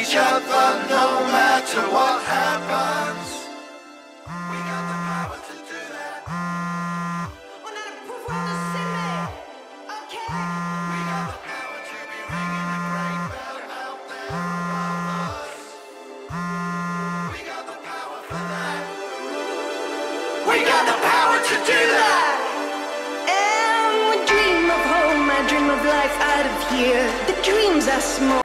each other no matter what happens. We got the power to do that. We got the power to be ringing the great bell out there above us. We got the power for that. We got the power to do that. And we dream of home, I dream of life out of here. The dreams are small.